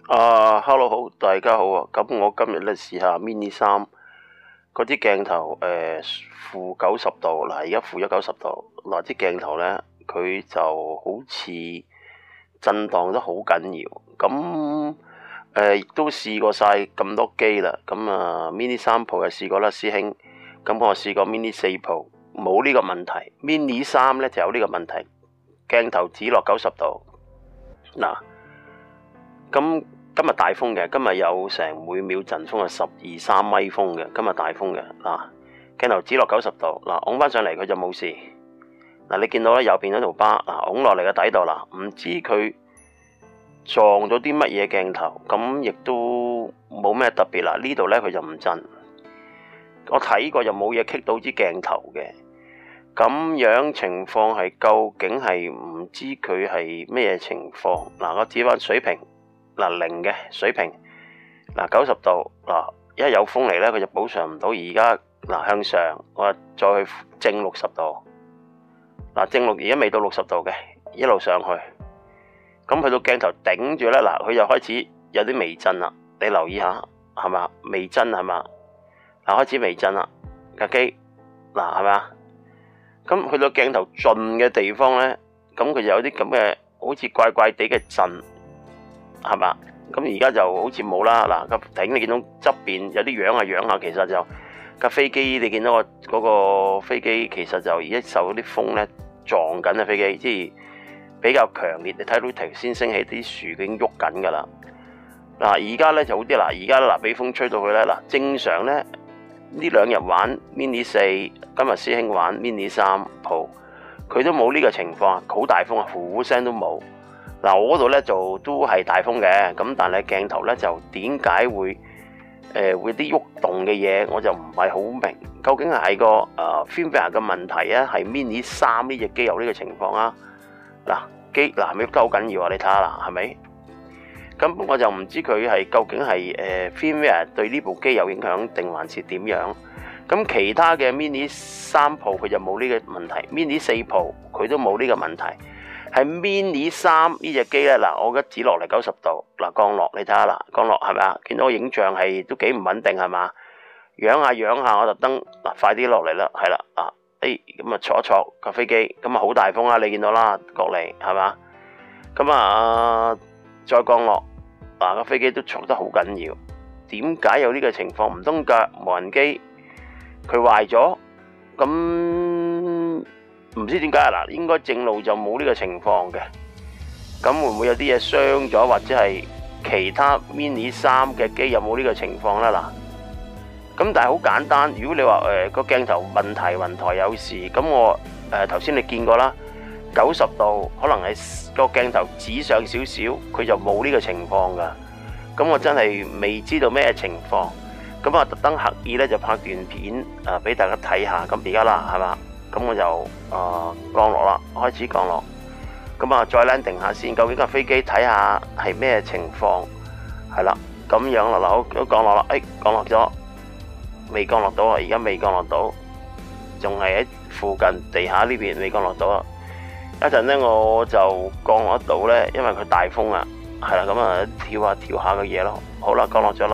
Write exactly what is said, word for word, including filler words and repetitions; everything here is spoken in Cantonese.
啊，hello 好，大家好啊！咁我今日咧試下 Mini 三嗰啲鏡頭，誒負九十度，嗱而家負咗九十度，嗱啲鏡頭咧佢就好似震盪得好緊要，咁誒亦都試過晒咁多機啦，咁啊 Mini 三 Pro 又試過啦，師兄，咁我試過 Mini 四 Pro 冇呢個問題 ，Mini 三咧就有呢個問題，鏡頭只落九十度，嗱。咁今日大風嘅，今日有成每秒陣風係十二三米風嘅，今日大風嘅嗱，鏡頭只落九十度嗱，拱翻上嚟佢就冇事嗱，你見到咧右邊嗰條疤嗱，拱落嚟嘅底度啦，唔知佢撞咗啲乜嘢鏡頭，咁亦都冇咩特別啦，呢度咧佢就唔震，我睇過又冇嘢棘到支鏡頭嘅，咁樣情況係究竟係唔知佢係咩情況嗱，我指翻水平。嗱零嘅水平，嗱九十度，嗱一有風嚟咧，佢就補償唔到。而家嗱向上，我再去正六十度，嗱正六而家未到六十度嘅，一路上去，咁去到鏡頭頂住咧，嗱佢又開始有啲微震啦。你留意下，係嘛微震係嘛？嗱開始微震啦，架機嗱係嘛？咁去到鏡頭盡嘅地方咧，咁佢就有啲咁嘅好似怪怪地嘅震。係嘛？咁而家就好似冇啦。嗱，個頂你見到側邊有啲樣啊樣下，其實就架飛機你見到個嗰個飛機其實就而家受啲風咧撞緊啊飛機，即係比較強烈。你睇到頭先升起啲樹已經喐緊㗎啦。嗱，而家咧就好啲啦。而家嗱俾風吹到佢咧，嗱正常咧呢兩日玩 Mini 四，今日師兄玩 Mini 三 Pro，佢都冇呢個情況，好大風啊，呼呼聲都冇。嗱，我嗰度咧就都係大風嘅，咁但係鏡頭咧就點解會誒、呃、會啲喐動嘅嘢，我就唔係好明，究竟係個誒 firmware 嘅問題啊，係 Mini 三呢隻機有呢個情況啊？嗱，機嗱係咪喐得好緊要啊？你睇下啦，係咪？咁我就唔知佢係究竟係誒 firmware 對呢部機有影響，定還是點樣？咁其他嘅 Mini 三 Pro 佢就冇呢個問題 ，Mini 四 Pro 佢都冇呢個問題。係 Mini 三呢隻機咧，嗱，我而家指落嚟九十度，嗱降落，你睇下啦，降落係咪啊？見到個影像係都幾唔穩定係嘛？揚下揚下，我特登嗱快啲落嚟啦，係啦，啊，誒咁啊坐一坐架飛機，咁啊好大風啦，你見到啦，過嚟係嘛？咁啊再降落，嗱個飛機都嘈得好緊要，點解有呢個情況？唔通架無人機佢壞咗？咁？唔知點解啊，嗱，應該正路就冇呢個情況嘅，咁會唔會有啲嘢傷咗，或者係其他 Mini 三嘅機有冇呢個情況咧？嗱，咁但係好簡單，如果你話誒個鏡頭問題雲台有事，咁我誒頭先你見過啦，九十度可能係個鏡頭指上少少，佢就冇呢個情況噶，咁我真係未知道咩情況，咁啊特登刻意咧就拍段片啊俾大家睇下，咁而家啦係嘛？咁我就誒、呃、降落啦，開始降落。咁啊，再 landing 下先，究竟架飛機睇下係咩情況？係啦，咁樣啦，嗱，好都降落啦，誒、哎，降落咗，未降落到啊，而家未降落到，仲係喺附近地下呢邊未降落到啊。一陣咧我就降落得到咧，因為佢大風啊，係啦，咁啊跳下跳下嘅嘢咯。好啦，降落咗啦。